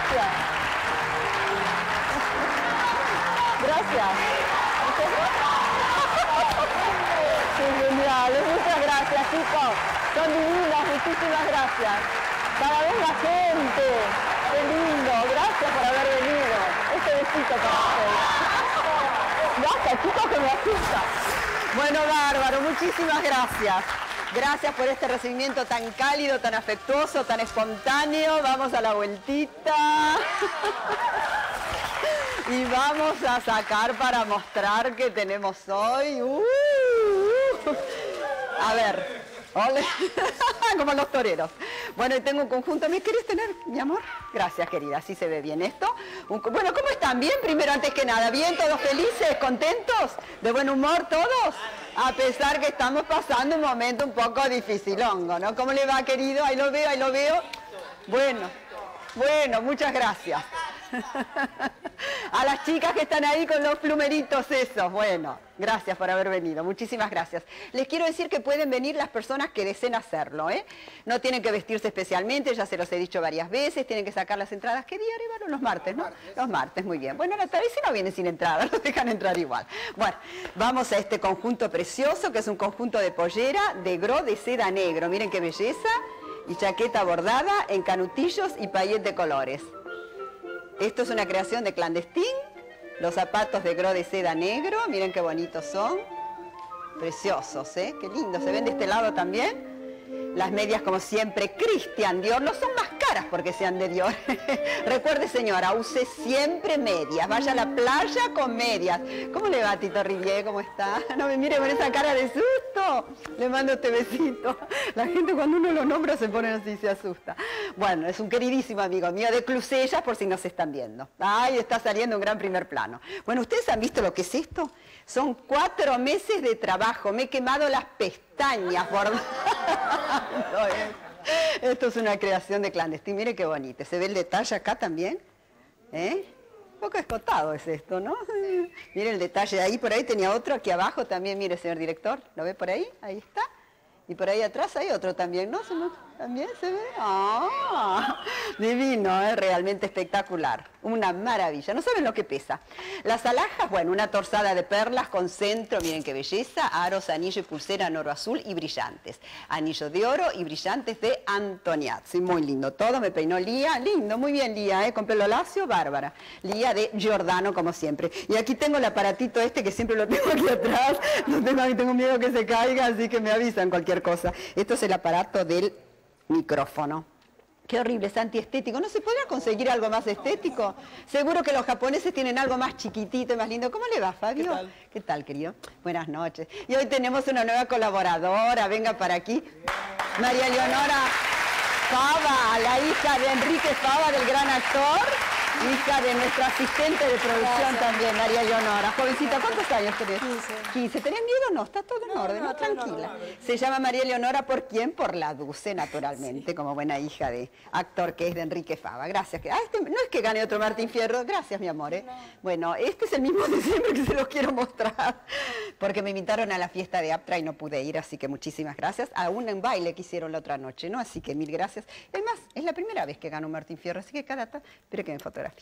gracias. Gracias. Qué genial, muchas gracias, chicos. Son divinas, muchísimas gracias. Cada vez más gente. Qué lindo, gracias por haber venido. Este besito para ustedes. Basta, chicos, que me asusta. Bueno, bárbaro, muchísimas gracias. Gracias por este recibimiento tan cálido, tan afectuoso, tan espontáneo. Vamos a la vueltita. Y vamos a sacar para mostrar qué tenemos hoy. A ver. Ole. Como los toreros. Bueno, y tengo un conjunto. ¿Me querés tener, mi amor? Gracias, querida. Así se ve bien esto. Bueno, ¿cómo están? ¿Bien? Primero, antes que nada. ¿Bien? ¿Todos felices? ¿Contentos? ¿De buen humor todos? A pesar que estamos pasando un momento un poco dificilongo, ¿no? ¿Cómo le va, querido? Ahí lo veo, ahí lo veo. Bueno, muchas gracias. A las chicas que están ahí con los plumeritos esos, bueno, gracias por haber venido, muchísimas gracias. Les quiero decir que pueden venir las personas que deseen hacerlo, ¿eh? No tienen que vestirse especialmente, ya se los he dicho varias veces, tienen que sacar las entradas. ¿Qué día, Arevalo? Los martes, ¿no? Los martes, muy bien. Bueno, tal vez si no vienen sin entrada, los dejan entrar igual. Bueno, vamos a este conjunto precioso, que es un conjunto de pollera de gros de seda negro. Miren qué belleza. Y chaqueta bordada en canutillos y payet de colores. Esto es una creación de Clandestine. Los zapatos de gros de seda negro, miren qué bonitos son. Preciosos, ¿eh? Qué lindo. Se ven de este lado también. Las medias, como siempre, Christian Dior. No son más caras porque sean de Dior. Recuerde, señora, use siempre medias. Vaya a la playa con medias. ¿Cómo le va, Tito Rivier? ¿Cómo está? No me mire con esa cara de susto. Le mando este besito. La gente cuando uno lo nombra se pone así, se asusta. Bueno, es un queridísimo amigo mío de Clusellas, por si nos están viendo. Ay, está saliendo un gran primer plano. Bueno, ¿ustedes han visto lo que es esto? Son 4 meses de trabajo. Me he quemado las pestañas bordando. Esto es una creación de Clandestine. Mire qué bonito. ¿Se ve el detalle acá también? Un poco escotado es esto, ¿no? Mire el detalle ahí. Por ahí tenía otro aquí abajo también. Mire, señor director. ¿Lo ve por ahí? Ahí está. Y por ahí atrás hay otro también, ¿no? ¿También se ve? ¡Ah! Divino, realmente espectacular. Una maravilla. No saben lo que pesa. Las alhajas, bueno, una torzada de perlas con centro, miren qué belleza, aros, anillo y pulsera en oro azul y brillantes. Anillo de oro y brillantes de Antoniazzi. Muy lindo todo, me peinó Lía. Lindo, muy bien Lía, con pelo lacio, bárbara. Lía de Giordano, como siempre. Y aquí tengo el aparatito este que siempre lo tengo aquí atrás. Tengo miedo que se caiga, así que me avisan cualquier cosa. Esto es el aparato del micrófono. Qué horrible, es antiestético. ¿No se podrá conseguir algo más estético? Seguro que los japoneses tienen algo más chiquitito y más lindo. ¿Cómo le va, Fabio? ¿Qué tal? ¿Qué tal, querido? Buenas noches. Y hoy tenemos una nueva colaboradora. Venga para aquí. María Leonora Fava, la hija de Enrique Fava, del gran actor. Hija de nuestra asistente de producción también, María Leonora. Jovencita, ¿cuántos años tenés? 15. ¿Tenés miedo? No, está todo en orden, no, tranquila. Se llama María Leonora, ¿por quién? Por la Duce, naturalmente, como buena hija de actor que es de Enrique Fava. Gracias. No es que gane otro Martín Fierro, gracias, mi amor. Bueno, este es el mismo de siempre que se los quiero mostrar, porque me invitaron a la fiesta de Aptra y no pude ir, así que muchísimas gracias. A un baile que hicieron la otra noche, ¿no? Así que mil gracias. Es más, es la primera vez que gano un Martín Fierro, así que espero que me fotografía.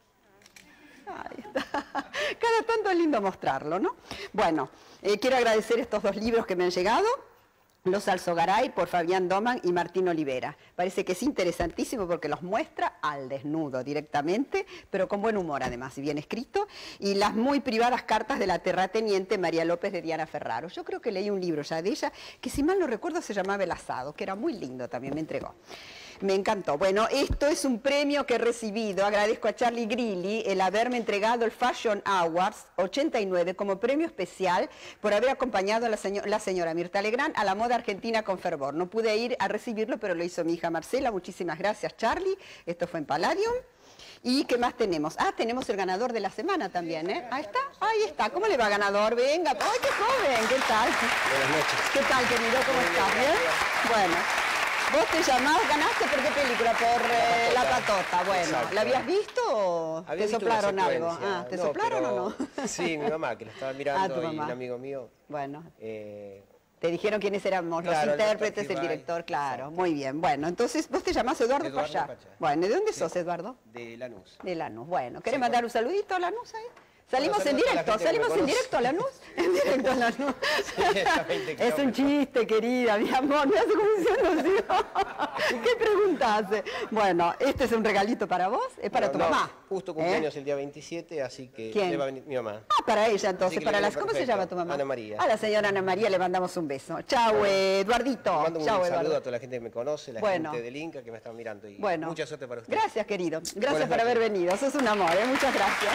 Ahí está. Cada tanto es lindo mostrarlo, ¿no? Bueno, quiero agradecer estos 2 libros que me han llegado. Los Alzogaray por Fabián Doman y Martín Olivera. Parece que es interesantísimo porque los muestra al desnudo directamente, pero con buen humor además y bien escrito. Y las muy privadas cartas de la terrateniente María López de Diana Ferraro. Yo creo que leí un libro ya de ella que, si mal no recuerdo, se llamaba El Asado, que era muy lindo también, me entregó. Me encantó. Bueno, esto es un premio que he recibido. Agradezco a Charlie Grilli el haberme entregado el Fashion Awards 89 como premio especial por haber acompañado a la señora Mirta Legrand a la moda argentina con fervor. No pude ir a recibirlo, pero lo hizo mi hija Marcela. Muchísimas gracias, Charlie. Esto fue en Palladium. ¿Y qué más tenemos? Ah, tenemos el ganador de la semana también, ¿eh? Ahí está, ahí está. ¿Cómo le va, ganador? Venga. ¡Ay, qué joven! ¿Qué tal? Buenas noches. ¿Qué tal, querido? ¿Cómo estás? ¿Bien? Bueno. ¿Vos te llamás, ganaste por qué película? Por La Patota. Bueno, exacto. ¿La habías visto o Había te visto soplaron una algo? secuencia. Ah, ¿te No, soplaron pero... o no? Sí, mi mamá, que la estaba mirando, tu y mamá. un amigo mío Bueno. Te dijeron quiénes éramos Claro, los intérpretes, el Gibay, director, claro. exacto. Muy bien. Bueno, entonces, ¿vos te llamás Eduardo Pachá? Pachá. Bueno, ¿y de dónde Sí. sos, Eduardo? De Lanús. De Lanús. Bueno, ¿querés Sí, mandar bueno. un saludito a Lanús ahí? Salimos Bueno, en saludos a la directo, gente que me salimos en conoce. directo a Lanús. En directo a Lanús. a 20 Es un kilómetros. chiste, querida, mi amor. Me hace como diciendo así. ¿Qué pregunta hace? Bueno, este es un regalito para vos, es para tu No, mamá. Justo cumpleaños el día 27, así que ¿Quién? le va a venir mi mamá. Ah, para ella entonces, Así que para le las... viene ¿Cómo se perfecto. llama tu mamá? Ana María. A la señora Ana María le mandamos un beso. Chau, Eduardito. Mando un Chau, saludo Eduardo. a toda la gente que me conoce, la Bueno. gente del Inca que me están mirando. Y Bueno, mucha suerte para ustedes. gracias, querido. Gracias Buenas por haber noches. venido. Sos un amor, muchas gracias.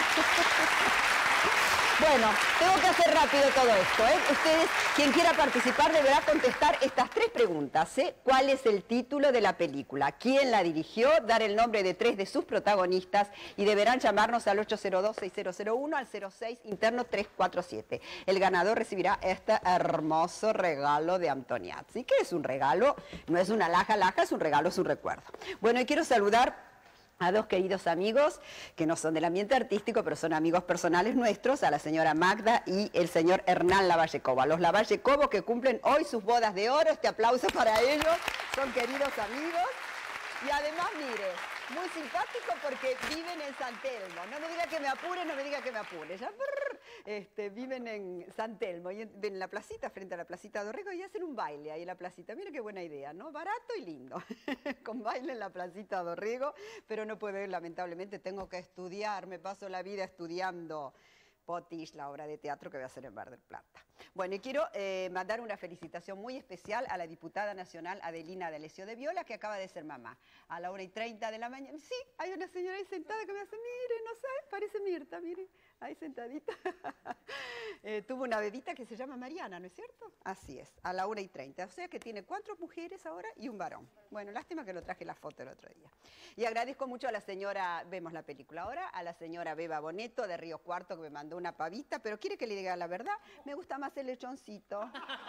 Bueno, tengo que hacer rápido todo esto. Ustedes, quien quiera participar, deberá contestar estas 3 preguntas. ¿Cuál es el título de la película? ¿Quién la dirigió? Dar el nombre de 3 de sus protagonistas y deberán llamarnos al 802-6001 al 06 interno 347. El ganador recibirá este hermoso regalo de Antoniazzi. ¿Qué es un regalo? No es una laja, es un regalo, es un recuerdo. Bueno, y quiero saludar a 2 queridos amigos que no son del ambiente artístico, pero son amigos personales nuestros, a la señora Magda y el señor Hernán Lavalle Cobo. A los Lavalle Cobo que cumplen hoy sus bodas de oro, este aplauso para ellos, son queridos amigos. Y además, mire, muy simpático porque viven en San Telmo. No me diga que me apure, no me diga que me apure. Ya, viven en San Telmo, y en la placita, frente a la placita de Dorrego, y hacen un baile ahí en la placita. Mira qué buena idea, ¿no? Barato y lindo. Con baile en la placita de Dorrego, pero no puedo ir, lamentablemente, tengo que estudiar, me paso la vida estudiando Potiche, la obra de teatro que voy a hacer en Mar del Plata. Bueno, y quiero mandar una felicitación muy especial a la diputada nacional Adelina D'Alessio de Viola, que acaba de ser mamá. A la 1:30 de la mañana. Sí, hay una señora ahí sentada que me hace, mire, no sabe, parece Mirta, mire, ahí sentadita. Tuvo una bebita que se llama Mariana, ¿no es cierto? Así es, a la 1:30. O sea que tiene 4 mujeres ahora y un varón. Bueno, lástima que lo traje la foto el otro día. Y agradezco mucho a la señora, vemos la película ahora, a la señora Beba Boneto de Río Cuarto, que me mandó una pavita, pero quiere que le diga la verdad, me gusta más el lechoncito.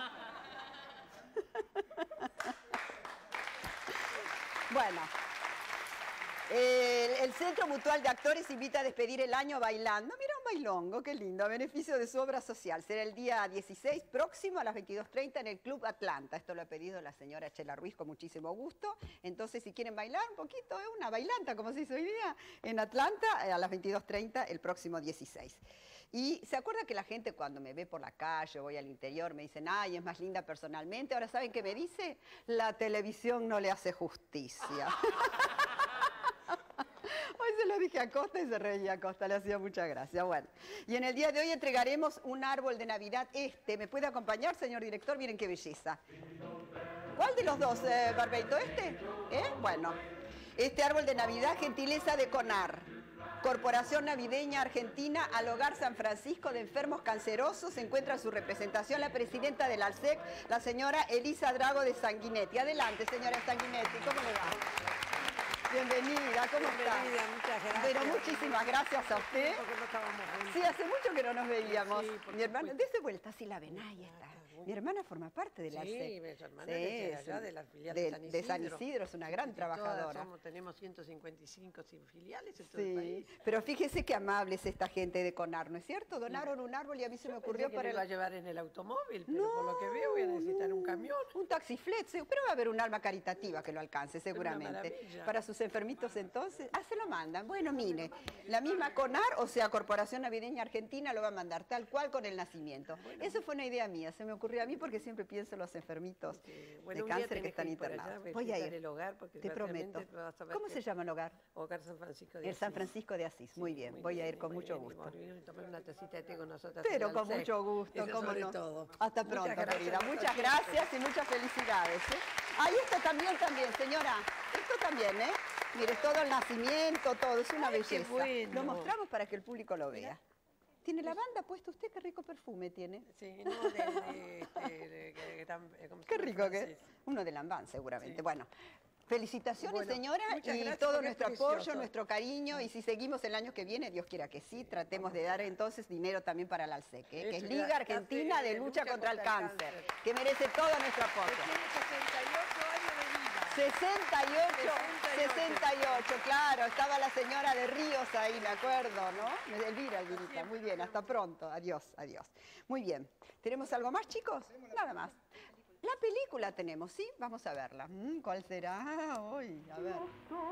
Bueno, el Centro Mutual de Actores invita a despedir el año bailando. Mira un bailongo, qué lindo, a beneficio de su obra social. Será el día 16 próximo a las 22:30 en el Club Atlanta. Esto lo ha pedido la señora Chela Ruiz con muchísimo gusto. Entonces, si quieren bailar un poquito, es una bailanta, como se dice hoy día, en Atlanta a las 22:30 el próximo 16. Y se acuerda que la gente cuando me ve por la calle, voy al interior, me dicen, ay, es más linda personalmente. Ahora, ¿saben qué me dice? La televisión no le hace justicia. Hoy se lo dije a Costa y se reía a Costa, le hacía mucha gracia. Bueno, y en el día de hoy entregaremos un árbol de Navidad. ¿Me puede acompañar, señor director? Miren qué belleza. ¿Cuál de los dos, Barbeito? Bueno, este árbol de Navidad, gentileza de CONAR. Corporación Navideña Argentina, al Hogar San Francisco de Enfermos Cancerosos, se encuentra su representación la presidenta del ALSEC, la señora Elisa Drago de Sanguinetti. Adelante, señora Sanguinetti, ¿cómo le va? Bienvenida, ¿cómo está? Bienvenida, muchas gracias. Pero muchísimas gracias a usted. Porque no estábamos juntos. Sí, hace mucho que no nos veíamos. Sí, por Mi hermana, supuesto. dése vuelta, sí la ven, ahí está. Mi hermana forma parte del ALSEC. Sí, su hermana es de allá, de la filial de San de San Isidro. Isidro, es una gran Y todas trabajadora. tenemos 155 filiales en todo el Sí, país. pero fíjese qué amable es esta gente de CONAR, ¿no es cierto? Donaron un árbol y a mí se me ocurrió Pensé que para lo iba a el... llevar en el automóvil, pero por lo que veo voy a necesitar un camión. Un taxiflet, pero va a haber un alma caritativa que lo alcance seguramente. maravilla. Para sus enfermitos entonces, se lo mandan. Bueno, mire, la misma CONAR, o sea, Corporación Navideña Argentina, lo va a mandar tal cual con el nacimiento. Eso fue una idea mía, se me ocurrió a mí porque siempre pienso en los enfermitos Bueno, de un día cáncer que tenés están ir por allá, internados. Voy a visitar ir, el hogar, porque te prometo. realmente vas a ver ¿Cómo que- se llama el hogar? Hogar San Francisco de El Asís. San Francisco de Asís, muy bien, Muy voy a bien, ir con muy mucho bien, gusto. y tomar una tacita de té con nosotros. Pero en con Alsec. mucho gusto, Eso cómo sobre no. todo. Hasta Muchas pronto, gracias, querida. hasta Muchas siempre. gracias y muchas felicidades. Ahí esto también, señora. Esto también, ¿eh? Mire, todo el nacimiento, todo, es una Ay, qué belleza. bueno. Lo mostramos para que el público lo vea. ¿Tiene lavanda puesto usted? Qué rico perfume tiene. Sí, no, ¿cómo se Qué llama? rico que es. Francés. Uno de Lambán, seguramente. Sí. Bueno, felicitaciones, Bueno, señora, muchas y gracias, todo porque es nuestro apoyo, precioso. nuestro cariño, y si seguimos el año que viene, Dios quiera que sí, tratemos de dar entonces dinero también para la ALSEC, que es Eso, Liga la Argentina ALSEC de Lucha contra el Cáncer, Cáncer. que merece todo nuestro apoyo. Tiene 68 años de vida. 68, 68, claro, estaba la señora de Ríos ahí, me acuerdo, ¿no? Elvira, muy bien, hasta pronto, adiós, adiós. Muy bien, ¿tenemos algo más, chicos? Nada más. La película tenemos, ¿sí? Vamos a verla. ¿Cuál será hoy? A ver.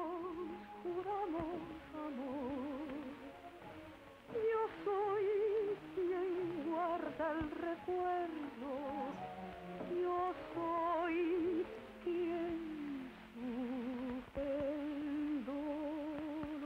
Yo soy quien guarda el recuerdo, yo soy quien sufre el dolor.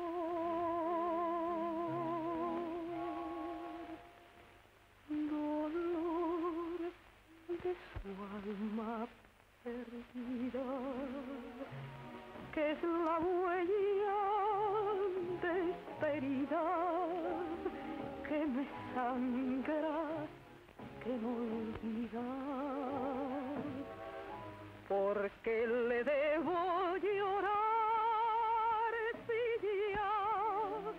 Dolor de su alma perdida, que es la huella de esta herida que me sangra, que no olvida, porque le debo llorar si ya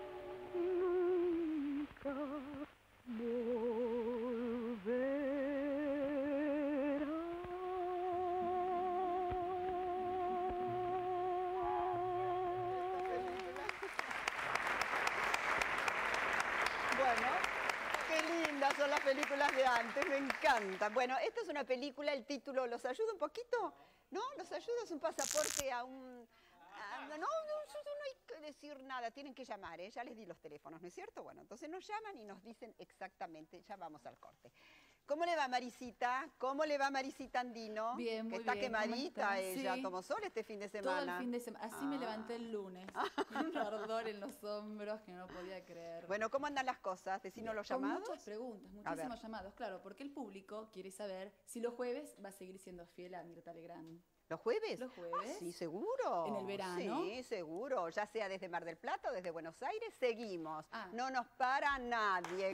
nunca volverá. Bueno, qué lindas son las películas de antes, me encantan. Bueno, esta es una película, el título, ¿los ayuda un poquito? ¿No? ¿Los ayuda? Es un pasaporte a un... no hay que decir nada, tienen que llamar, ¿eh? Ya les di los teléfonos, ¿no es cierto? Bueno, entonces nos llaman y nos dicen exactamente, ya vamos al corte. ¿Cómo le va Marisita? ¿Cómo le va Marisita Andino? Bien, muy que está bien. quemadita ella, Sí. tomó sol este fin de semana. Todo el fin de semana. Así me levanté el lunes, con un ardor en los hombros que no podía creer. Bueno, ¿cómo andan las cosas? Decinos los Con llamados. muchas preguntas, A muchísimos ver. llamados, claro, porque el público quiere saber si los jueves va a seguir siendo fiel a Mirta Legrand. ¿Los jueves? Los jueves. Ah, sí, seguro. En el verano. Sí, seguro. Ya sea desde Mar del Plata o desde Buenos Aires, seguimos. Ah. No nos para nadie.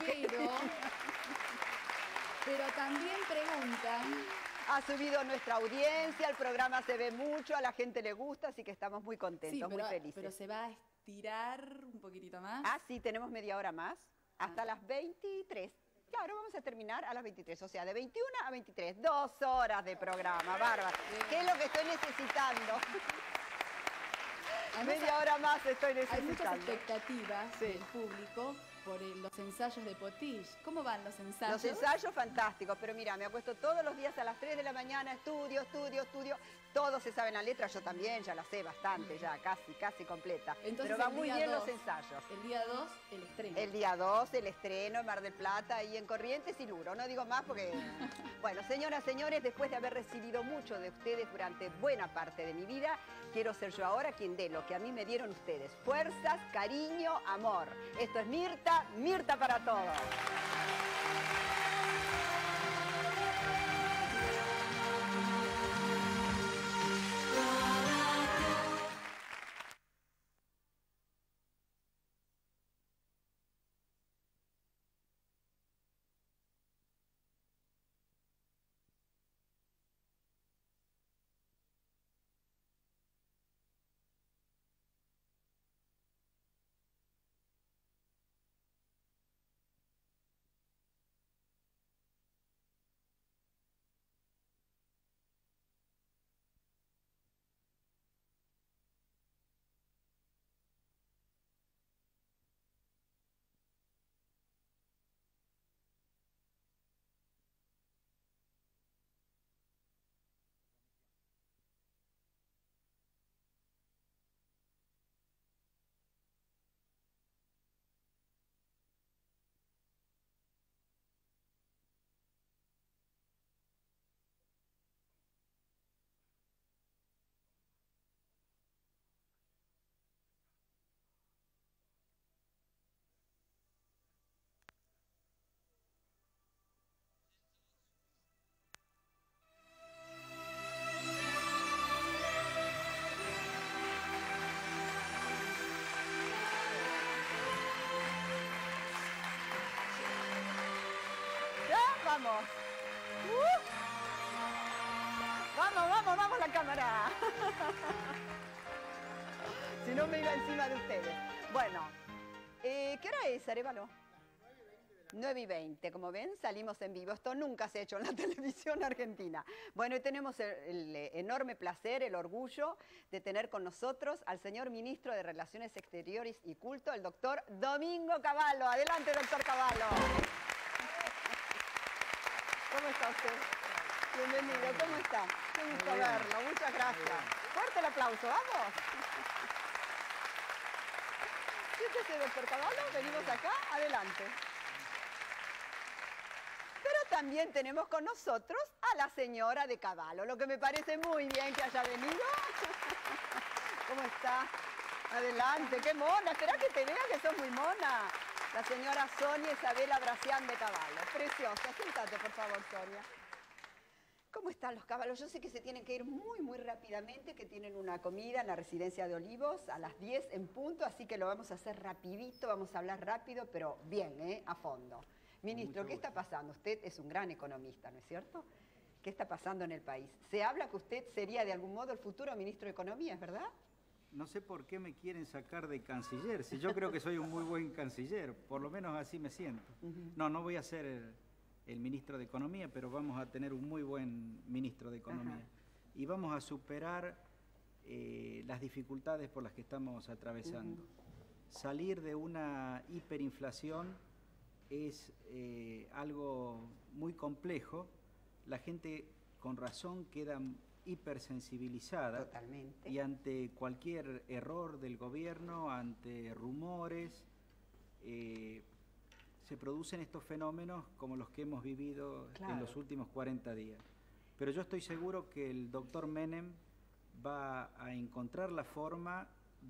Pero también preguntan. Ha subido nuestra audiencia, el programa se ve mucho, a la gente le gusta, así que estamos muy contentos, muy felices. Pero se va a estirar un poquitito más. Ah, sí, tenemos media hora más, hasta las 23. Claro, vamos a terminar a las 23, o sea, de 21 a 23, 2 horas de programa, bárbaro. ¿Qué es lo que estoy necesitando? Además, Media hora más estoy hay muchas necesitando. expectativas Sí. del público por los ensayos de Potiche. ¿Cómo van los ensayos? Los ensayos fantásticos, pero mira, me acuesto todos los días a las 3 de la mañana, estudio. Todos se saben la letra, yo también, ya la sé bastante, ya casi completa. Entonces, pero va el muy día bien 2, los ensayos. El día 2, el estreno. El día 2, el estreno en Mar del Plata y en Corrientes y Luro. No digo más porque... Bueno, señoras, señores, después de haber recibido mucho de ustedes durante buena parte de mi vida, quiero ser yo ahora quien dé lo que a mí me dieron ustedes. Fuerzas, cariño, amor. Esto es Mirta, Mirta para todos. Vamos. Vamos la cámara. Si no me iba encima de ustedes. Bueno, ¿qué hora es, Arévalo? 9:20, como ven, salimos en vivo. Esto nunca se ha hecho en la televisión argentina. Bueno, y tenemos el enorme placer, el orgullo de tener con nosotros al señor Ministro de Relaciones Exteriores y Culto, el doctor Domingo Cavallo. Adelante, doctor Cavallo. ¿Cómo está usted? Bienvenido, ¿cómo está? Qué gusto verlo, muchas gracias. Fuerte el aplauso, ¿vamos? Siéntese, doctor Cavallo, venimos acá, adelante. Pero también tenemos con nosotros a la señora de Cavallo, lo que me parece muy bien que haya venido. ¿Cómo está? Adelante, qué mona, espera que te vea que sos muy mona. La señora Sonia Isabela Bracián de Cavallo, preciosa. Siéntate, por favor, Sonia. ¿Cómo están los caballos? Yo sé que se tienen que ir muy rápidamente, que tienen una comida en la Residencia de Olivos a las 10 en punto, así que lo vamos a hacer rapidito, vamos a hablar rápido, pero bien, a fondo. Ministro, ¿qué está pasando? Usted es un gran economista, ¿no es cierto? ¿Qué está pasando en el país? Se habla que usted sería de algún modo el futuro ministro de Economía, ¿es verdad? No sé por qué me quieren sacar de canciller, si yo creo que soy un muy buen canciller, por lo menos así me siento. No voy a ser el ministro de Economía, pero vamos a tener un muy buen ministro de Economía. Y vamos a superar las dificultades por las que estamos atravesando. Salir de una hiperinflación es algo muy complejo. La gente con razón queda hipersensibilizada. Totalmente. Y ante cualquier error del gobierno, ante rumores, se producen estos fenómenos como los que hemos vivido en los últimos 40 días. Pero yo estoy seguro que el doctor Menem va a encontrar la forma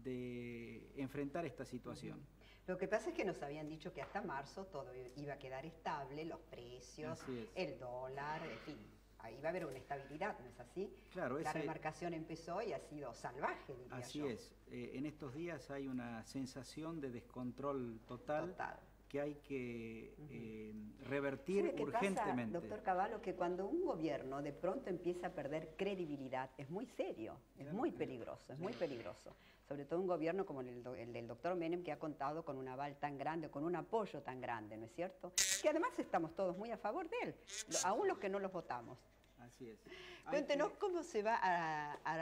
de enfrentar esta situación. Lo que pasa es que nos habían dicho que hasta marzo todo iba a quedar estable, los precios, el dólar, en fin, ahí va a haber una estabilidad, ¿no es así? Claro, la remarcación empezó y ha sido salvaje, diría así yo. es. En estos días hay una sensación de descontrol total. Que hay que revertir urgentemente. Pasa, doctor Cavallo, que cuando un gobierno de pronto empieza a perder credibilidad, es muy serio, es muy peligroso, es muy peligroso. Sobre todo un gobierno como el del doctor Menem, que ha contado con un aval tan grande, con un apoyo tan grande, ¿no es cierto? Que además estamos todos muy a favor de él, aún los que no los votamos. Así es. Cuéntenos cómo se va a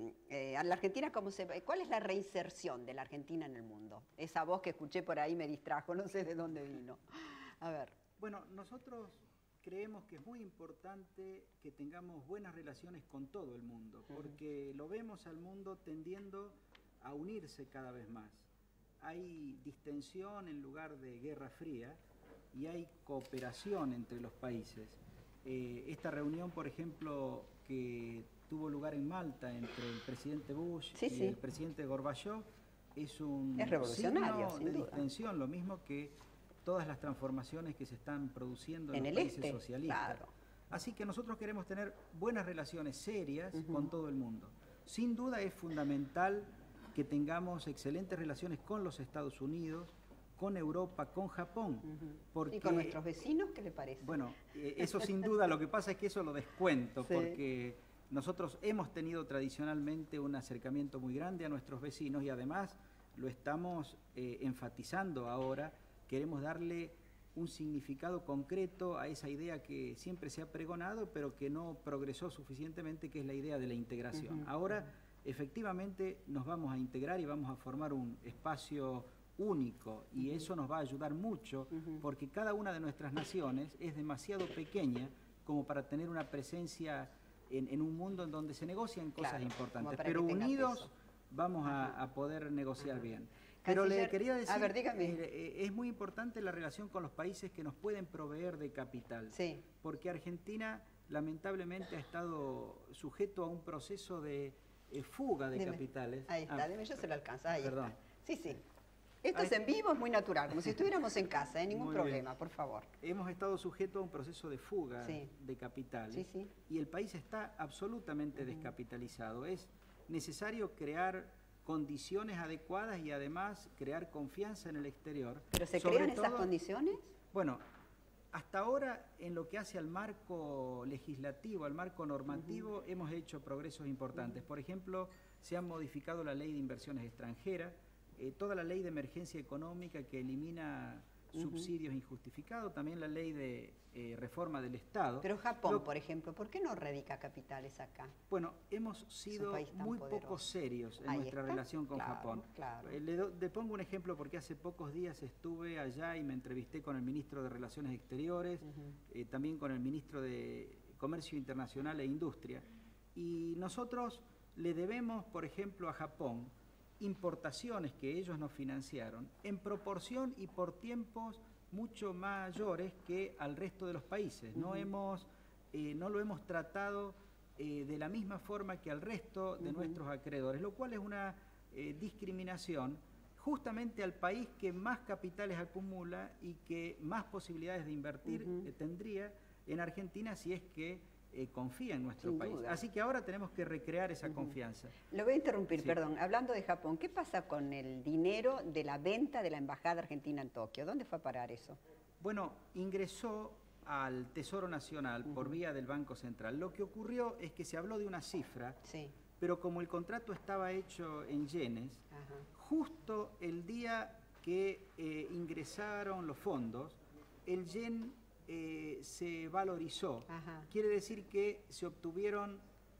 la Argentina, cuál es la reinserción de la Argentina en el mundo. Esa voz que escuché por ahí me distrajo, no sé de dónde vino. A ver. Bueno, nosotros creemos que es muy importante que tengamos buenas relaciones con todo el mundo, porque lo vemos al mundo tendiendo a unirse cada vez más. Hay distensión en lugar de guerra fría y hay cooperación entre los países. Esta reunión, por ejemplo, que tuvo lugar en Malta entre el presidente Bush y el presidente Gorbachev, es un revolucionario, signo de distensión, lo mismo que todas las transformaciones que se están produciendo en los países socialistas. Claro. Así que nosotros queremos tener buenas relaciones serias con todo el mundo. Sin duda es fundamental que tengamos excelentes relaciones con los Estados Unidos, con Europa, con Japón. Porque, ¿y con nuestros vecinos qué le parece? Bueno, eso sin duda, lo que pasa es que eso lo descuento, porque nosotros hemos tenido tradicionalmente un acercamiento muy grande a nuestros vecinos y además lo estamos enfatizando ahora. Queremos darle un significado concreto a esa idea que siempre se ha pregonado, pero que no progresó suficientemente, que es la idea de la integración. Ahora, efectivamente, nos vamos a integrar y vamos a formar un espacio único, y eso nos va a ayudar mucho, porque cada una de nuestras naciones es demasiado pequeña como para tener una presencia en un mundo en donde se negocian cosas importantes, pero unidos vamos a poder negociar bien. Pero le quería decir, es muy importante la relación con los países que nos pueden proveer de capital, porque Argentina lamentablemente ha estado sujeto a un proceso de fuga de capitales. Ahí está, yo se lo alcanza, ahí perdón. Está. Sí. Esto es en vivo, es muy natural, como si estuviéramos en casa, ningún problema, por favor. Hemos estado sujetos a un proceso de fuga de capitales y el país está absolutamente descapitalizado. Es necesario crear condiciones adecuadas y además crear confianza en el exterior. ¿Pero se crean esas condiciones? Bueno, hasta ahora en lo que hace al marco legislativo, al marco normativo, hemos hecho progresos importantes. Por ejemplo, se ha modificado la ley de inversiones extranjeras, toda la ley de emergencia económica que elimina subsidios injustificados, también la ley de reforma del Estado. Pero Japón, por ejemplo, ¿por qué no radica capitales acá? Bueno, hemos sido muy poco serios en nuestra relación con Japón. Claro. Le pongo un ejemplo porque hace pocos días estuve allá y me entrevisté con el ministro de Relaciones Exteriores, también con el ministro de Comercio Internacional e Industria. Y nosotros le debemos, por ejemplo, a Japón importaciones que ellos nos financiaron en proporción y por tiempos mucho mayores que al resto de los países. No lo hemos tratado de la misma forma que al resto de nuestros acreedores, lo cual es una discriminación justamente al país que más capitales acumula y que más posibilidades de invertir tendría en Argentina si es que confía en nuestro país. Así que ahora tenemos que recrear esa confianza. Lo voy a interrumpir, perdón. Hablando de Japón, ¿qué pasa con el dinero de la venta de la Embajada Argentina en Tokio? ¿Dónde fue a parar eso? Bueno, ingresó al Tesoro Nacional por vía del Banco Central. Lo que ocurrió es que se habló de una cifra, pero como el contrato estaba hecho en yenes, justo el día que ingresaron los fondos, el yen se valorizó. Quiere decir que se obtuvieron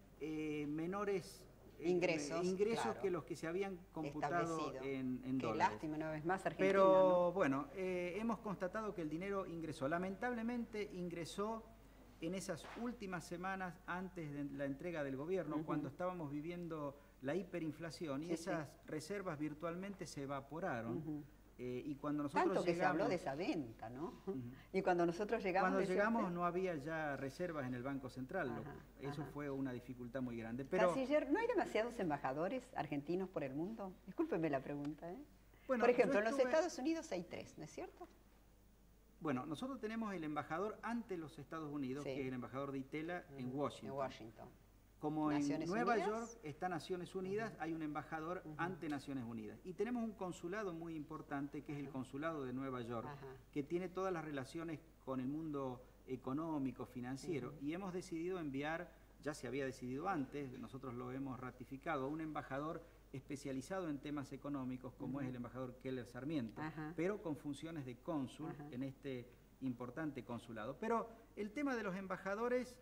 menores ingresos claro, que los que se habían computado en dólares. Qué lástima, una vez más Argentina. Pero ¿no? bueno, hemos constatado que el dinero ingresó. Lamentablemente ingresó en esas últimas semanas antes de la entrega del gobierno, cuando estábamos viviendo la hiperinflación y esas reservas virtualmente se evaporaron. Y cuando nosotros Tanto que llegamos, se habló de esa venta, ¿no? Y cuando nosotros llegamos... Cuando llegamos no había ya reservas en el Banco Central. Eso fue una dificultad muy grande. Pero, Canciller, ¿no hay demasiados embajadores argentinos por el mundo? Discúlpeme la pregunta, ¿eh? Bueno, por ejemplo, en los Estados Unidos hay 3, ¿no es cierto? Bueno, nosotros tenemos el embajador ante los Estados Unidos, que es el embajador de Itela en Washington. En Washington. Como en Nueva York está Naciones Unidas, hay un embajador ante Naciones Unidas. Y tenemos un consulado muy importante, que es el consulado de Nueva York, que tiene todas las relaciones con el mundo económico, financiero. Y hemos decidido enviar, ya se había decidido antes, nosotros lo hemos ratificado, a un embajador especializado en temas económicos, como es el embajador Keller Sarmiento, pero con funciones de cónsul en este importante consulado. Pero el tema de los embajadores...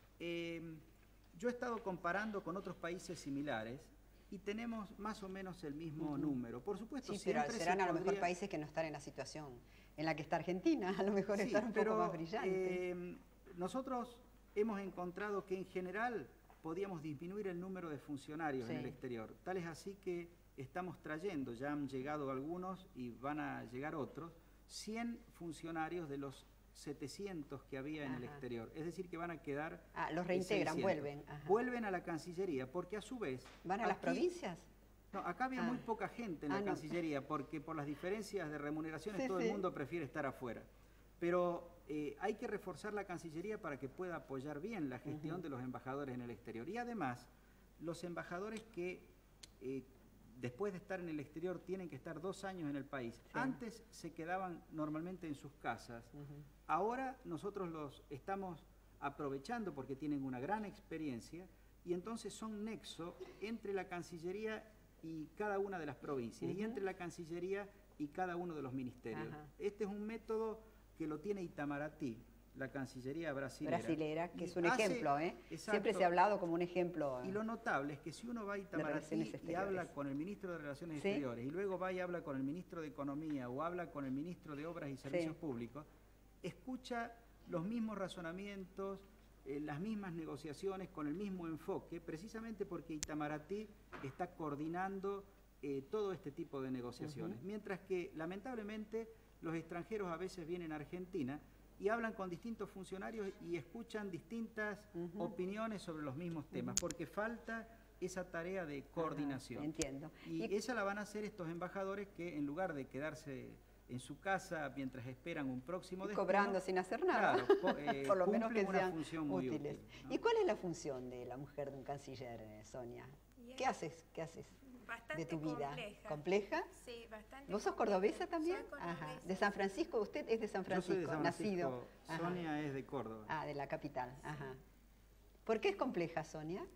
yo he estado comparando con otros países similares y tenemos más o menos el mismo número. Por supuesto, pero serán a lo mejor países que no están en la situación en la que está Argentina, a lo mejor están un poco más brillantes. Nosotros hemos encontrado que en general podíamos disminuir el número de funcionarios en el exterior. Tal es así que estamos trayendo, ya han llegado algunos y van a llegar otros, 100 funcionarios de los 700 que había en el exterior. Es decir, que van a quedar... los reintegran, 600. vuelven. Vuelven a la Cancillería, porque a su vez... ¿Van a las provincias? No, acá había muy poca gente en la Cancillería, porque por las diferencias de remuneraciones todo el mundo prefiere estar afuera. Pero hay que reforzar la Cancillería para que pueda apoyar bien la gestión de los embajadores en el exterior. Y además, los embajadores que... después de estar en el exterior tienen que estar 2 años en el país. Antes se quedaban normalmente en sus casas. Ahora nosotros los estamos aprovechando porque tienen una gran experiencia y entonces son nexo entre la Cancillería y cada una de las provincias y entre la Cancillería y cada uno de los ministerios. Este es un método que lo tiene Itamaraty, la Cancillería brasilera. Que es un ejemplo, ¿eh? Siempre se ha hablado como un ejemplo. Y lo notable es que si uno va a Itamaraty y habla con el ministro de Relaciones Exteriores y luego va y habla con el ministro de Economía o habla con el ministro de Obras y Servicios Públicos, escucha los mismos razonamientos, las mismas negociaciones con el mismo enfoque, precisamente porque Itamaraty está coordinando todo este tipo de negociaciones. Mientras que, lamentablemente, los extranjeros a veces vienen a Argentina y hablan con distintos funcionarios y escuchan distintas opiniones sobre los mismos temas, porque falta esa tarea de coordinación. Entiendo. Y esa la van a hacer estos embajadores que en lugar de quedarse en su casa mientras esperan un próximo destino, cobrando sin hacer nada, claro, por lo menos que una sean función muy útil, ¿no? ¿Y cuál es la función de la mujer de un canciller, Sonia? ¿Qué haces? ¿Qué haces? Bastante de tu vida. ¿Compleja? Sí, bastante. ¿Vos sos cordobesa también? Soy cordobesa. ¿De San Francisco? ¿Usted es de San Francisco? Yo soy de San Francisco. Nacido. Sonia es de Córdoba. De la capital. ¿Por qué es compleja, Sonia?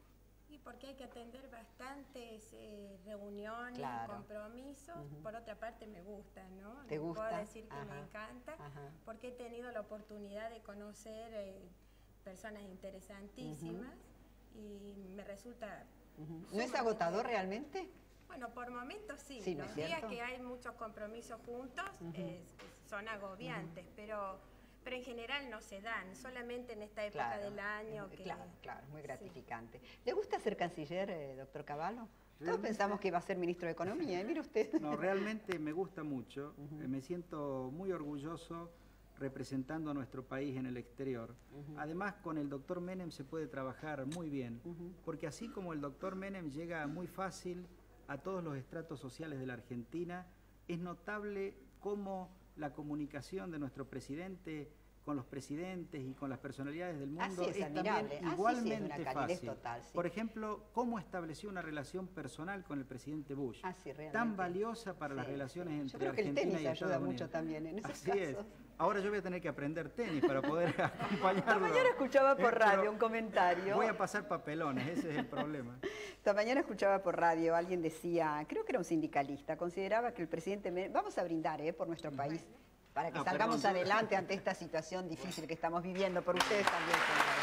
Y porque hay que atender bastantes reuniones, Claro. compromisos. Por otra parte me gusta, ¿no? ¿Te gusta? Puedo decir que Ajá. me encanta, Ajá. porque he tenido la oportunidad de conocer personas interesantísimas y me resulta... ¿No es agotador realmente? Bueno, por momentos sí. Sí, ¿no es Los días cierto? que hay muchos compromisos juntos son agobiantes, pero en general no se dan, solamente en esta época Claro, del año que... Claro, es muy sí. gratificante. ¿Le gusta ser canciller, doctor Cavallo? Todos Realmente- pensamos que iba a ser ministro de Economía, mire usted. No, realmente me gusta mucho, me siento muy orgulloso representando a nuestro país en el exterior. Además, con el doctor Menem se puede trabajar muy bien, porque así como el doctor Menem llega muy fácil a todos los estratos sociales de la Argentina, es notable cómo la comunicación de nuestro presidente con los presidentes y con las personalidades del mundo Así es, también admirable. Así sí, es igualmente una calidez fácil. total, sí. Por ejemplo, cómo estableció una relación personal con el presidente Bush, Realmente. tan valiosa para las Sí, relaciones sí. entre Yo creo que el Argentina tenis y Estados ayuda Unidos. mucho también en esos Así casos. es. Ahora yo voy a tener que aprender tenis para poder acompañarlo. Esta mañana escuchaba por Pero radio un comentario. Voy a pasar papelones, ese es el problema. Esta mañana escuchaba por radio, alguien decía, creo que era un sindicalista, consideraba que el presidente Menem, vamos a brindar por nuestro país, para que salgamos perdón. adelante ante esta situación difícil que estamos viviendo, por ustedes también, señores.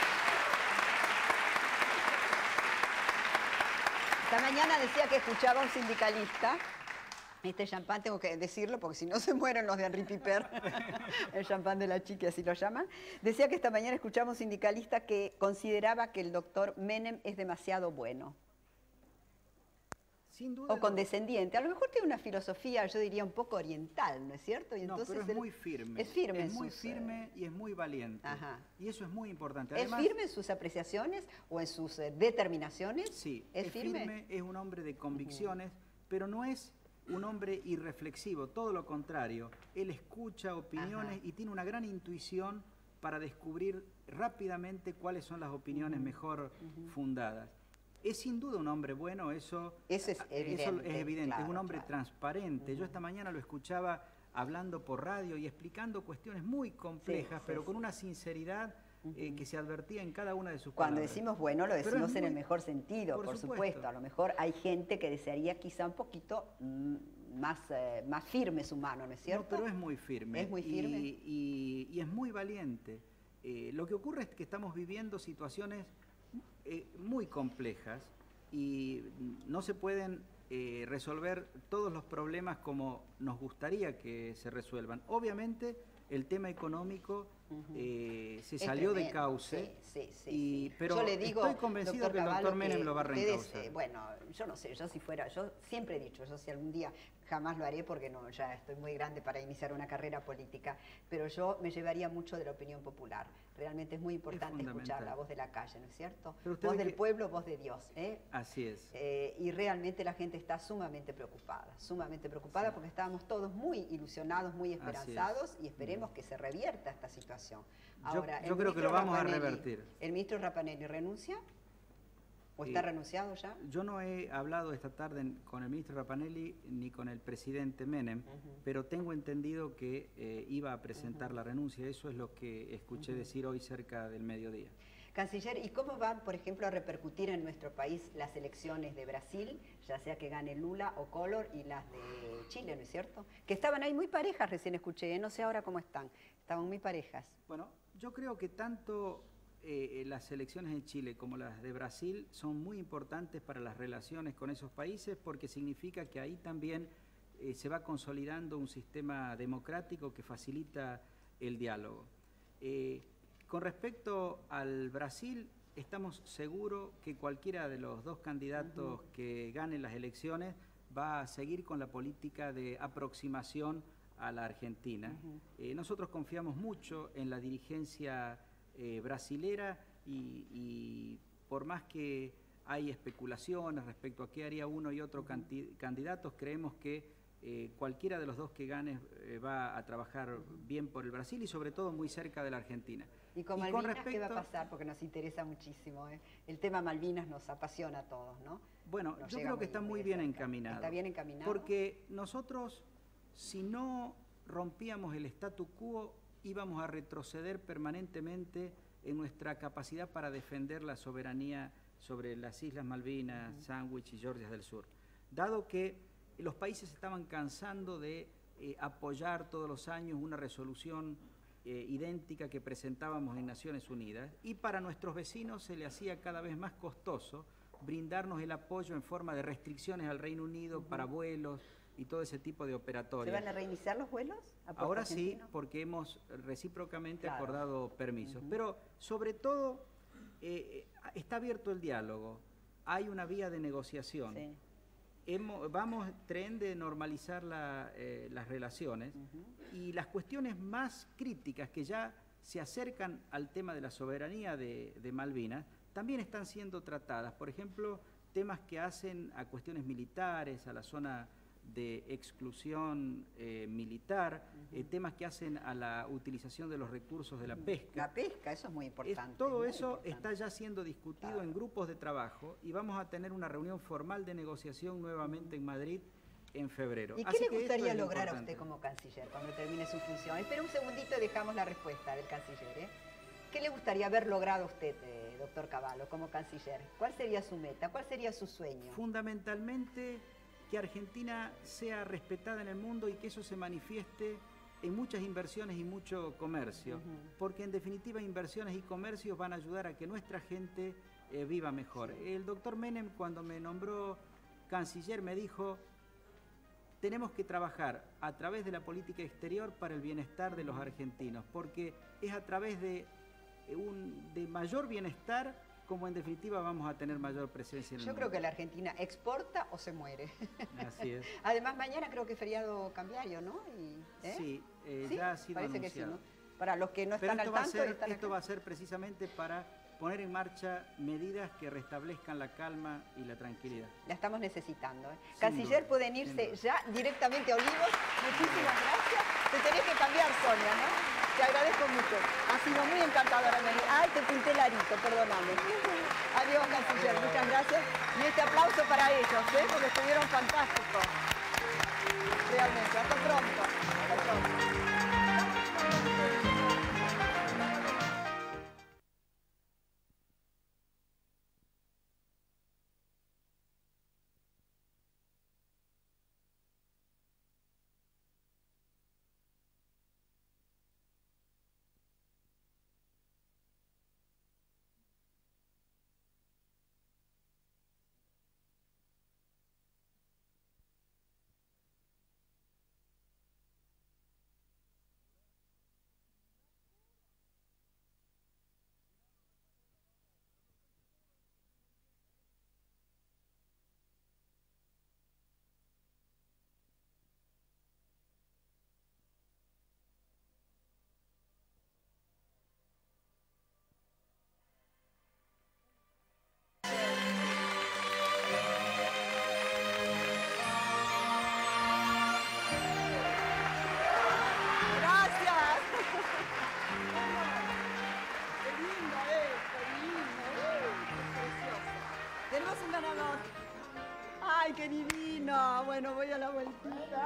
Esta mañana decía que escuchaba a un sindicalista. Este champán tengo que decirlo porque si no se mueren los de Henri Piper, el champán de la chica, así lo llaman. Decía que esta mañana escuchaba a un sindicalista que consideraba que el doctor Menem es demasiado bueno. Sin duda. O condescendiente. A lo mejor tiene una filosofía, yo diría, un poco oriental, ¿no es cierto? Y No, entonces pero es muy firme. Es firme en Es muy sus, firme y es muy valiente. Ajá. Y eso es muy importante. ¿Es Además, firme en sus apreciaciones o en sus determinaciones? Sí, ¿Es firme? es un hombre de convicciones, pero no es un hombre irreflexivo, todo lo contrario. Él escucha opiniones y tiene una gran intuición para descubrir rápidamente cuáles son las opiniones mejor fundadas. Es sin duda un hombre bueno, eso es evidente. Claro, es un hombre claro. transparente. Yo esta mañana lo escuchaba hablando por radio y explicando cuestiones muy complejas, Sí, pero sí, con una sinceridad que se advertía en cada una de sus Cuando palabras. decimos bueno, lo Pero decimos es en el muy- mejor sentido, por supuesto. A lo mejor hay gente que desearía quizá un poquito más firme su mano, ¿no es cierto? No, pero es muy firme. ¿Es muy firme? Y es muy valiente. Lo que ocurre es que estamos viviendo situaciones muy complejas y no se pueden resolver todos los problemas como nos gustaría que se resuelvan. Obviamente el tema económico se salió de cauce, pero yo le digo, estoy convencido que el doctor Cavallo, Menem lo va a ustedes, reencauzar. bueno, yo no sé, yo si fuera, yo siempre he dicho, yo si algún día, jamás lo haré porque no, ya estoy muy grande para iniciar una carrera política, pero yo me llevaría mucho de la opinión popular. Realmente es muy importante escuchar la voz de la calle, ¿no es cierto? Voz del pueblo, voz de Dios. Así es. Y realmente la gente está sumamente preocupada porque estábamos todos muy ilusionados, muy esperanzados y esperemos que se revierta esta situación. Ahora, yo creo que lo vamos a revertir. ¿El ministro Rapanelli renuncia? ¿O está renunciado ya? Yo no he hablado esta tarde con el ministro Rapanelli ni con el presidente Menem, pero tengo entendido que iba a presentar la renuncia. Eso es lo que escuché decir hoy cerca del mediodía. Canciller, ¿y cómo van, por ejemplo, a repercutir en nuestro país las elecciones de Brasil, ya sea que gane Lula o Collor, y las de Chile, ¿no es cierto? Que estaban ahí muy parejas, recién escuché, no sé ahora cómo están. Estaban muy parejas. Bueno, yo creo que tanto las elecciones en Chile como las de Brasil son muy importantes para las relaciones con esos países porque significa que ahí también se va consolidando un sistema democrático que facilita el diálogo. Con respecto al Brasil, estamos seguros que cualquiera de los dos candidatos que ganen las elecciones va a seguir con la política de aproximación a la Argentina. Nosotros confiamos mucho en la dirigencia brasilera y por más que hay especulaciones respecto a qué haría uno y otro candidatos, creemos que cualquiera de los dos que gane va a trabajar bien por el Brasil y sobre todo muy cerca de la Argentina. ¿Y con Malvinas qué va a pasar? Porque nos interesa muchísimo. El tema Malvinas nos apasiona a todos, ¿no? Bueno, yo creo que está muy bien encaminado. ¿Está bien encaminado? Porque nosotros, si no rompíamos el statu quo, íbamos a retroceder permanentemente en nuestra capacidad para defender la soberanía sobre las Islas Malvinas, Sandwich y Georgias del Sur. Dado que los países estaban cansando de apoyar todos los años una resolución idéntica que presentábamos en Naciones Unidas, y para nuestros vecinos se le hacía cada vez más costoso brindarnos el apoyo en forma de restricciones al Reino Unido para vuelos y todo ese tipo de operatorios. ¿Se van a reiniciar los vuelos? Ahora sí, porque hemos recíprocamente acordado permisos. Pero sobre todo está abierto el diálogo, hay una vía de negociación. Sí. Vamos tren de normalizar las relaciones y las cuestiones más críticas que ya se acercan al tema de la soberanía de Malvinas también están siendo tratadas. Por ejemplo, temas que hacen a cuestiones militares, a la zona de exclusión militar, temas que hacen a la utilización de los recursos de la pesca. La pesca, eso es muy importante. Todo eso está ya siendo discutido en grupos de trabajo y vamos a tener una reunión formal de negociación nuevamente en Madrid en febrero. ¿Y qué le gustaría lograr a usted como canciller cuando termine su función? Espera un segundito y dejamos la respuesta del canciller. ¿Qué le gustaría haber logrado a usted, doctor Cavallo, como canciller? ¿Cuál sería su meta? ¿Cuál sería su sueño? Fundamentalmente que Argentina sea respetada en el mundo y que eso se manifieste en muchas inversiones y mucho comercio, porque en definitiva inversiones y comercios van a ayudar a que nuestra gente viva mejor. El doctor Menem, cuando me nombró canciller, me dijo: tenemos que trabajar a través de la política exterior para el bienestar de los argentinos, porque es a través de mayor bienestar como en definitiva vamos a tener mayor presencia en el mundo. Yo creo que la Argentina exporta o se muere. Así es. Además, mañana creo que es feriado cambiario, ¿no? Sí, ¿Sí? ya ha sido Parece anunciado. Que sí, ¿no? Para los que no están al tanto... Esto va a ser precisamente para poner en marcha medidas que restablezcan la calma y la tranquilidad. La estamos necesitando. Canciller, pueden irse ya directamente a Olivos. Muchísimas gracias. Te tenés que cambiar, Sonia, ¿no? Te agradezco mucho. Ha sido muy encantadora venir. Ay, te pinté el arito, perdóname. Adiós, canciller. Muchas gracias. Y este aplauso para ellos, porque estuvieron fantásticos. Realmente. Hasta pronto. Hasta pronto. ¡Ay, qué divino! Bueno, voy a la vueltita.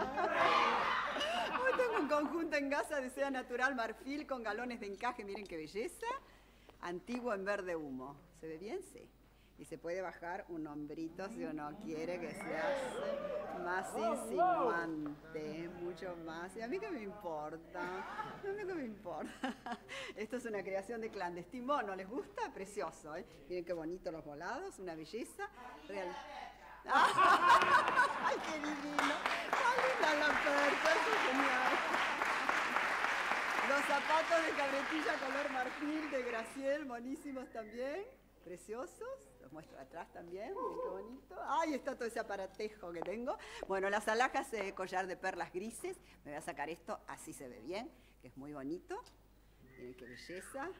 Hoy tengo un conjunto en gasa de seda natural marfil con galones de encaje. Miren qué belleza. Antiguo en verde humo. ¿Se ve bien? Sí. Y se puede bajar un hombrito si uno quiere que se hace más insinuante, mucho más. Y a mí qué me importa, a mí qué me importa. Esto es una creación de clandestino, ¿no les gusta? Precioso, ¿eh? Miren qué bonitos los volados, una belleza real. ¡Ay, qué divino! ¡Qué linda la percha! ¡Eso es genial! Los zapatos de cabretilla color marfil de Graciel, monísimos también, preciosos. Los muestro atrás también, miren qué bonito. ¡Ay, está todo ese aparatejo que tengo! Bueno, las alhajas de collar de perlas grises. Me voy a sacar esto, así se ve bien, que es muy bonito. Miren qué belleza.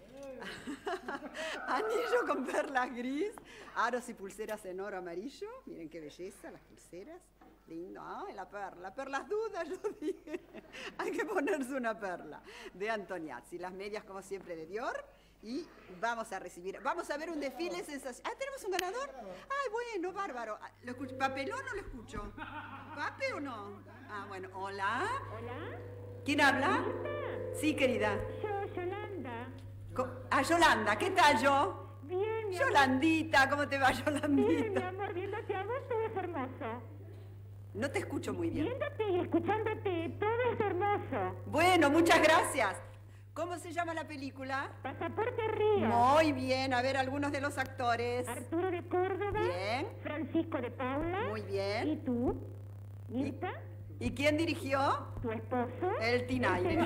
Anillo con perlas gris, aros y pulseras en oro amarillo. Miren qué belleza, las pulseras. Lindo. Ay, la perla. Perlas dudas, yo dije. Hay que ponerse una perla. De Antoniazzi. Las medias, como siempre, de Dior. Y vamos a recibir, vamos a ver un desfile sensacional. Ah, ¿tenemos un ganador? Ay, bueno, bárbaro. ¿Lo escucho? ¿Papelón o lo escucho? ¿Pape o no? Ah, bueno. ¿Hola? ¿Hola? ¿Quién habla? Sí, querida. Yo, Yolanda. Yolanda. ¿Qué tal, yo? Bien, mi amor. Yolandita, ¿cómo te va, Yolandita? Bien, mi amor, viéndote a vos todo es hermoso. No te escucho muy bien. Viéndote y escuchándote, todo es hermoso. Bueno, muchas gracias. ¿Cómo se llama la película? Pasaporte Río. Muy bien, a ver algunos de los actores. Arturo de Córdoba. Bien. Francisco de Paula. Muy bien. ¿Y tú? ¿Mirta? ¿Y quién dirigió? ¿Tu esposo? El Tinaire.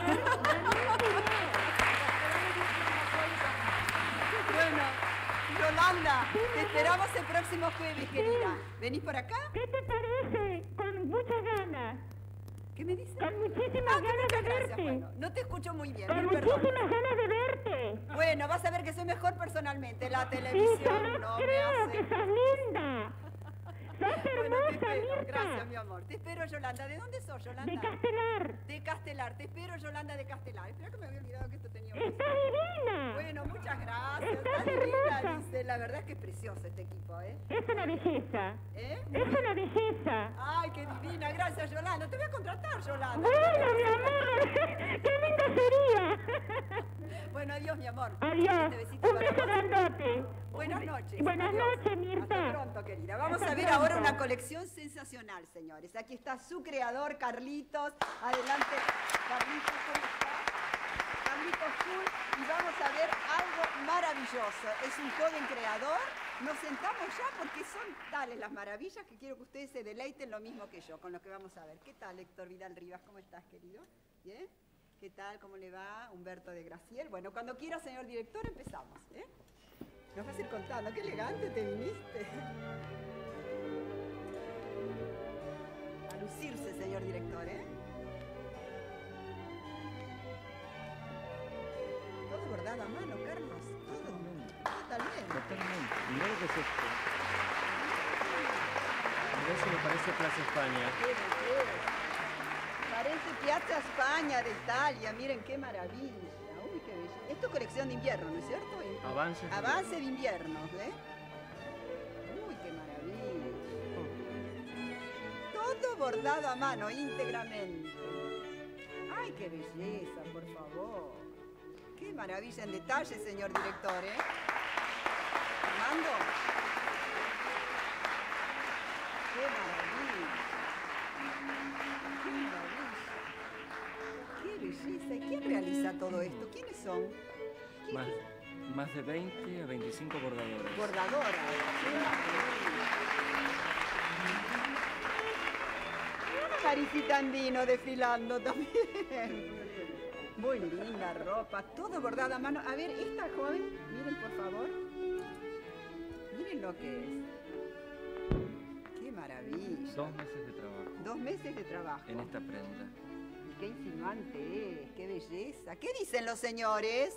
Bueno, Yolanda, te esperamos el próximo jueves, querida. ¿Venís por acá? ¿Qué te parece? Con muchas ganas. ¿Qué me dices? Con muchísimas ganas de Muchas gracias. verte. Bueno, no te escucho muy bien, Con mil perdones. muchísimas ganas de verte. Bueno, vas a ver que soy mejor personalmente. La Hija, televisión no no me creo hace... que sos linda. Sos Bueno, te hermosa, espero. Mirta. Gracias, mi amor. Te espero, Yolanda. ¿De dónde sos, Yolanda? De Castelar. De Castelar. Te espero, Yolanda, de Castelar. Espera que me había olvidado que esto tenía un... ¡Estás divina! Bueno, muchas gracias. Estás Está divina, hermosa. dice. La verdad es que es precioso este equipo, ¿eh? Es una belleza. ¿Eh? Es una belleza. Ay, qué divina. Gracias, Yolanda. Te voy a contratar, Yolanda. Bueno, mi amor. ¡Qué lindo sería! Bueno, adiós, mi amor. Adiós. Este besito Un para beso vos. grandote. Buenas noches. Buenas Adiós. noches, Mirta. Hasta pronto, querida. Vamos Hasta a ver pronto. ahora una colección sensacional, señores. Aquí está su creador, Carlitos. Adelante, Carlitos, ¿cómo está? Carlitos Full. Y vamos a ver algo maravilloso. Es un joven creador. Nos sentamos ya porque son tales las maravillas que quiero que ustedes se deleiten lo mismo que yo con lo que vamos a ver. ¿Qué tal, Héctor Vidal Rivas? ¿Cómo estás, querido? ¿Bien? ¿Qué tal? ¿Cómo le va? Humberto de Graciel. Bueno, cuando quiera, señor director, empezamos. ¿Eh? Nos vas a ir contando. Qué elegante te viniste. A lucirse, señor director, ¿eh? Todo bordado a mano, Carlos. Todo. Totalmente. Totalmente. Mirá lo que es esto. Mirá si me parece Plaza España. Parece Piazza España de Italia. Miren qué maravilla. Uy, qué belleza. Esto es colección de invierno, ¿no es cierto? Avance. Avance de invierno, ¿eh? Uy, qué maravilla. Todo bordado a mano, íntegramente. Ay, qué belleza, por favor. Qué maravilla en detalle, señor director, ¿eh? Armando. Qué maravilla. Qué maravilla. Qué belleza. ¿Y quién realiza todo esto? ¿Quiénes son? Más de 20 a 25 bordadores. Bordadoras. Qué maravilla. Una Marisita Andino desfilando también. Muy linda ropa, todo bordado a mano. A ver, esta joven, miren por favor. Miren lo que es. Qué maravilla. 2 meses de trabajo. 2 meses de trabajo. En esta prenda. Y qué insinuante es, qué belleza. ¿Qué dicen los señores?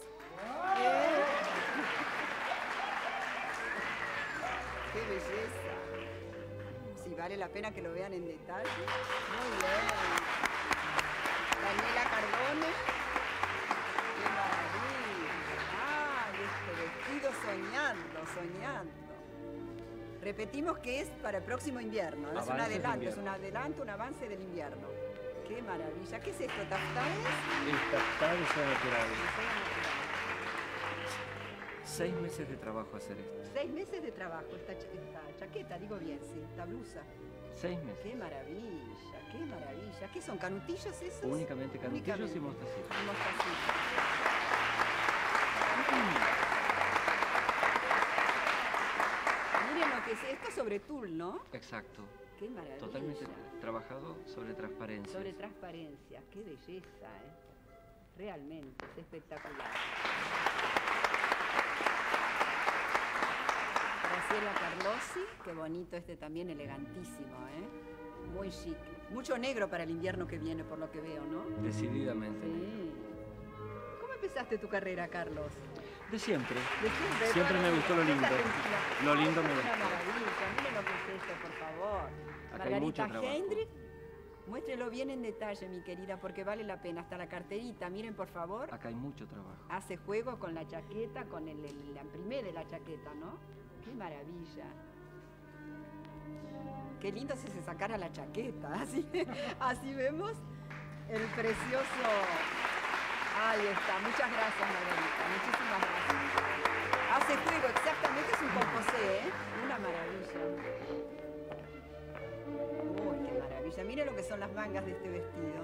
¡Qué belleza! Sí, vale la pena que lo vean en detalle. Muy bien. Daniela Cardone. ¡Qué maravilla! ¡Ay, este vestido soñando! Repetimos que es para el próximo invierno. ¿No? Es un adelanto, un avance del invierno. ¡Qué maravilla! ¿Qué es esto, taftanes? El taftal es natural. 6 meses de trabajo hacer esto. 6 meses de trabajo, esta chaqueta, digo bien, sí, esta blusa. 6 meses. ¡Qué maravilla, qué maravilla! ¿Qué son, canutillos esos? Únicamente canutillos y mostacitos. Y mostacitos. Miren lo que es esto sobre tul, ¿no? Exacto. ¡Qué maravilla! Totalmente trabajado sobre transparencia. Sobre transparencia, qué belleza, ¿eh? Realmente, es espectacular. Graciela Carlossi, qué bonito este también, elegantísimo, ¿eh? Muy chic. Mucho negro para el invierno que viene, por lo que veo, ¿no? Decididamente. Sí. ¿Cómo empezaste tu carrera, Carlos? De siempre. De siempre. Siempre me gustó lo lindo. Lo lindo me gusta. gusta. Una maravilla, miren lo que es esto, por favor. Acá hay mucho Margarita trabajo. Hendrix, muéstrelo bien en detalle, mi querida, porque vale la pena. Hasta la carterita, miren, por favor. Acá hay mucho trabajo. Hace juego con la chaqueta, con el imprimé de la chaqueta, ¿no? ¡Qué maravilla! Qué lindo si se sacara la chaqueta. Así vemos el precioso... Ahí está. Muchas gracias, Margarita. Muchísimas gracias. Hace juego, exactamente, es un composé, ¿eh? Una maravilla. Uy, qué maravilla. Mire lo que son las mangas de este vestido.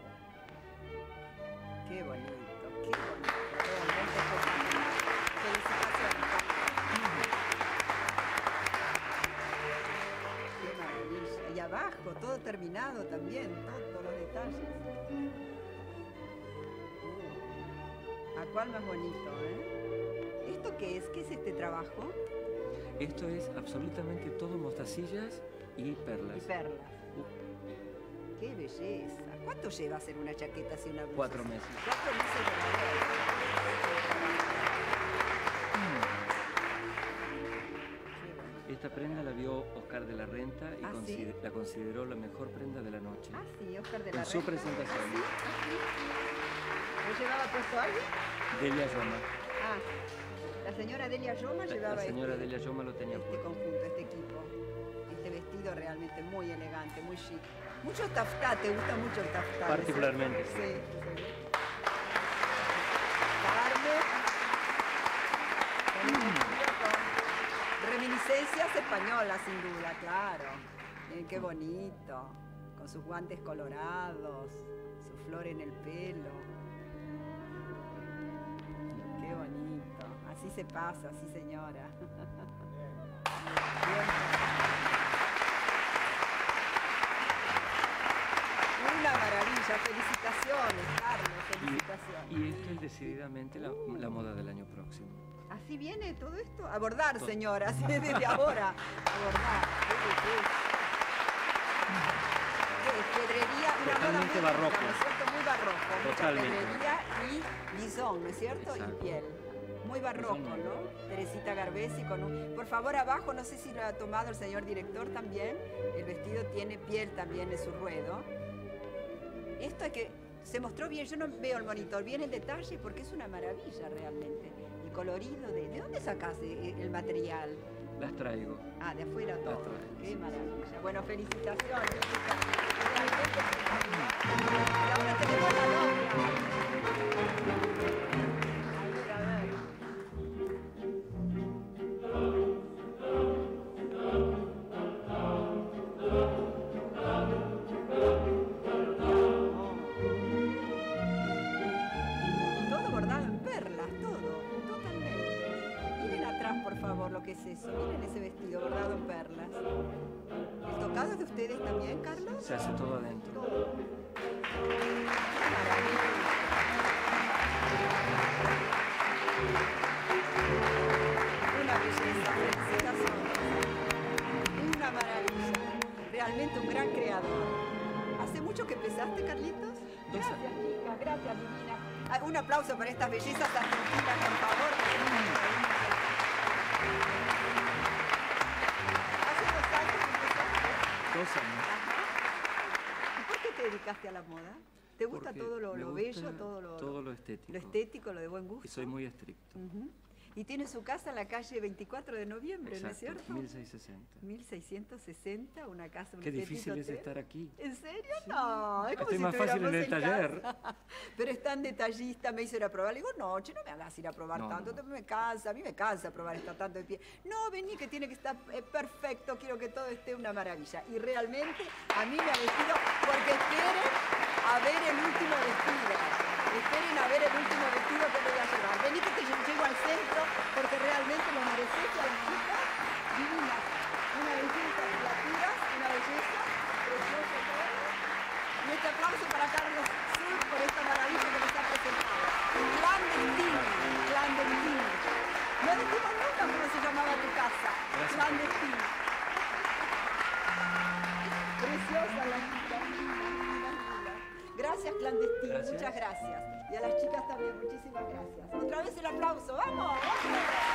Qué bonito, qué bonito. Realmente espectacular. Felicitaciones. Qué maravilla. Y abajo, todo terminado también, todos los detalles. ¿A cuál más bonito, eh? ¿Esto qué es? ¿Qué es este trabajo? Esto es absolutamente todo mostacillas y perlas. Y perlas. ¡Qué belleza! ¿Cuánto lleva hacer una chaqueta así, una blusa? 4 meses. 4 meses de labor. Esta prenda la vio Oscar de la Renta y ¿sí? la consideró la mejor prenda de la noche. Ah, sí, Oscar de la Renta. En su presentación. ¿Ah, sí? ¿Ah, sí? ¿Lo llevaba puesto alguien? Delia Yoma. Ah, la señora Delia Yoma llevaba La señora Delia Yoma lo tenía este puesto. conjunto, este equipo. Este vestido realmente muy elegante, muy chic. Mucho taftá, ¿te gusta mucho el taftá? Particularmente. Sí. Carmen. Con un vestido con reminiscencias españolas, sin duda, claro. Miren qué bonito. Con sus guantes colorados, su flor en el pelo. Qué bonito. Así se pasa, sí, señora. Una maravilla. Felicitaciones, Carlos. Felicitaciones. Y esto es decididamente la moda del año próximo. ¿Así viene todo esto? Abordar, señora, así desde ahora. Abordar. ¿Qué es? Pedrería, una moda Totalmente muy barroco. rica, ¿no es cierto? Muy barroco. Mucha Totalmente. pedrería y lisón, ¿no es cierto? Exacto. Y piel. Muy barroco, ¿no? Teresita Garbesi con un... Por favor, abajo, no sé si lo ha tomado el señor director también. El vestido tiene piel también en su ruedo. Esto es que se mostró bien, yo no veo el monitor, bien en detalle porque es una maravilla realmente. El colorido, ¿de dónde sacás el material? Las traigo. Ah, de afuera todo. Las traigo. Qué maravilla. Bueno, felicitaciones, chicas. Realmente espectacular. Y ahora tenemos la novia. A ver. Todo bordado en perlas, todo, totalmente. Miren atrás, por favor, lo que es eso. Miren ese vestido bordado en perlas. ¿El tocado es de ustedes también, Carlos? Se hace todo adentro. Todo. Qué maravilla. Una belleza, felicitaciones. Una maravilla. Realmente un gran creador. ¿Hace mucho que empezaste, Carlitos? Gracias, chicas. Gracias, divina. Ah, un aplauso para estas bellezas argentinas, por favor. ¿Hace 2 años que empezaste? 2 años. Ajá. ¿Y por qué te dedicaste a la moda? ¿Te gusta Porque todo me lo gusta bello, todo lo estético. Lo estético, lo de buen gusto? Y soy muy estricto. Y tiene su casa en la calle 24 de noviembre, ¿no es Exacto, cierto? 1660. 1660, una casa, un Qué petit difícil es hotel. estar aquí. ¿En serio? No, es como Estoy si más fácil en el estuviéramos taller. casa. Pero es tan detallista, me hizo ir a probar. Le digo, no, che, no me hagas ir a probar No, tanto, no. me cansa, a mí me cansa probar estar tanto de pie. No, vení que tiene que estar perfecto, quiero que todo esté una maravilla. Y realmente a mí me ha vestido, porque esperen a ver el último vestido. Esperen a ver el último vestido que voy a llevar. Vení que te llego al centro, porque realmente lo mereces, las chicas divinas. Una belleza, criaturas, una belleza, precioso todo. Y este aplauso para Carlos Sur por esta maravilla que nos ha presentado. Clandestino, clandestino. No decimos nunca cómo se llamaba tu casa. Gracias. Clandestino. Preciosa la chica. Gracias, Clandestino. Gracias. Muchas gracias. Y a las chicas también, muchísimas gracias. Otra vez el aplauso. ¡Vamos! ¡Vamos!